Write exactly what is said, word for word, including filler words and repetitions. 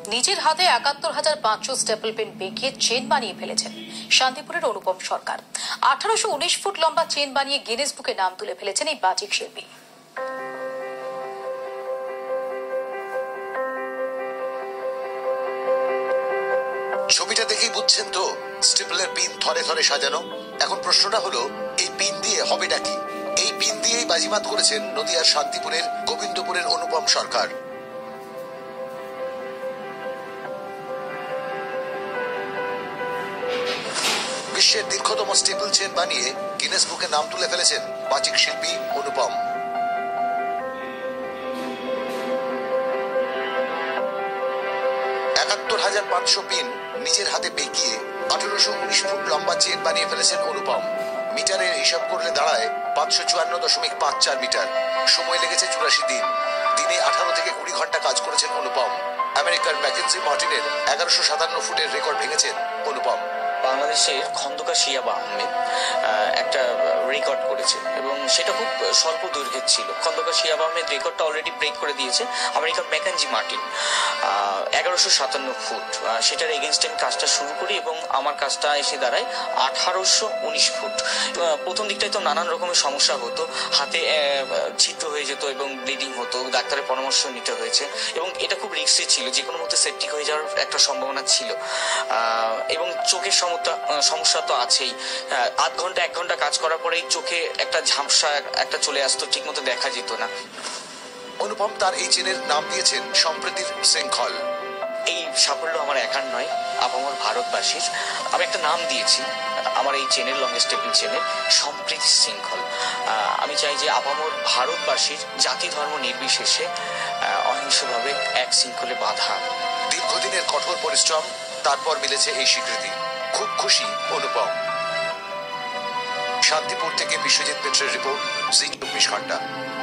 নিজের হাতে একাত্তর হাজার পাঁচশো স্টেপল পেন বেঁকিয়ে চেন বানিয়ে ফেলেছেন শান্তিপুরের অনুপম সরকার। আঠারোশো উনিশ ফুট লম্বা চেন বানিয়ে গিনেস বুকে নাম তুলে ফেলেছেন এই বাচিক শিল্পী। ছবিটা দেখেই বুঝছেন তো স্টেপলের পিন থরে থরে সাজানো। এখন প্রশ্নটা হলো, এই পিন দিয়ে হবেটা কি? এই পিন দিয়েই বাজিমাত করেছেন নদিয়ার শান্তিপুরের গোবিন্দপুরের অনুপম সরকার। বিশ্বের দীর্ঘতম স্টেপল চেন বানিয়ে গিনেস বুকে নাম তুলে ফেলেছেন বাচিক শিল্পী অনুপম। একাত্তর হাজার পাঁচশো পিন নিজের হাতে বেঁকিয়ে আঠারোশো উনিশ ফুট লম্বা চেন বানিয়ে ফেলেছেন অনুপম। মিটারের হিসাব করলে দাঁড়ায় পাঁচশো চুয়ান্ন দশমিক পাঁচ চার মিটার। সময় লেগেছে চুরাশি দিন। দিনে আঠারো থেকে কুড়ি ঘন্টা কাজ করেছেন অনুপম। আমেরিকার ম্যাকেন্সি মার্টিনের এগারোশো সাতান্ন ফুটের রেকর্ড ভেঙেছেন অনুপম। বাংলাদেশের খন্দকার শিয়াবা আহমেদ একটা রেকর্ড করেছে এবং সেটা খুব স্বল্প দৈর্ঘ্যের ছিল। খন্দকার শিয়াবা আহমেদ রেকর্ডটা অলরেডি ব্রেক করে দিয়েছে। আমেরিকার ম্যাকেনজি মার্টিন এগারোশো সাতান্ন ফুট, সেটার এগেনস্টে আমি কাজটা শুরু করি এবং আমার কাজটা এসে দাঁড়ায় আঠারোশো উনিশ ফুট। প্রথম দিকটায় তো নানান রকমের সমস্যা হতো, হাতে ছিদ্র হয়ে যেত এবং ব্লিডিং হতো, ডাক্তারের পরামর্শ নিতে হয়েছে এবং এটা খুব রিস্কি ছিল, যে কোনো মতো সেপটিক হয়ে যাওয়ার একটা সম্ভাবনা ছিল এবং চোখের সমস্যা তো আছেই। আধ ঘন্টা এক ঘন্টা কাজ করার পরেই চোখে একটা ঝাপসা একটা চলে আসতো, ঠিক মতো দেখা যেত না। অনুপম তার এই চেনের নাম দিয়েছেন সম্প্রীতির শৃঙ্খল। এই সাফল্য আমার একার নয়, আপামর ভারতবাসীর। আমি একটা নাম দিয়েছি আমার এই চেনের, লংগেস্ট স্টেপল চেনের, সম্প্রীতি শৃঙ্খল। আমি চাই যে আপামর ভারতবাসীর জাতি ধর্ম নির্বিশেষে অহিংসভাবে এক শৃঙ্খলে বাঁধা। দীর্ঘদিনের কঠোর পরিশ্রম, তারপর মিলেছে এই স্বীকৃতি। খুব খুশি অনুপম। শান্তিপুর থেকে বিশ্বজিৎ মিত্রের রিপোর্ট, জি চব্বিশ ঘন্টা।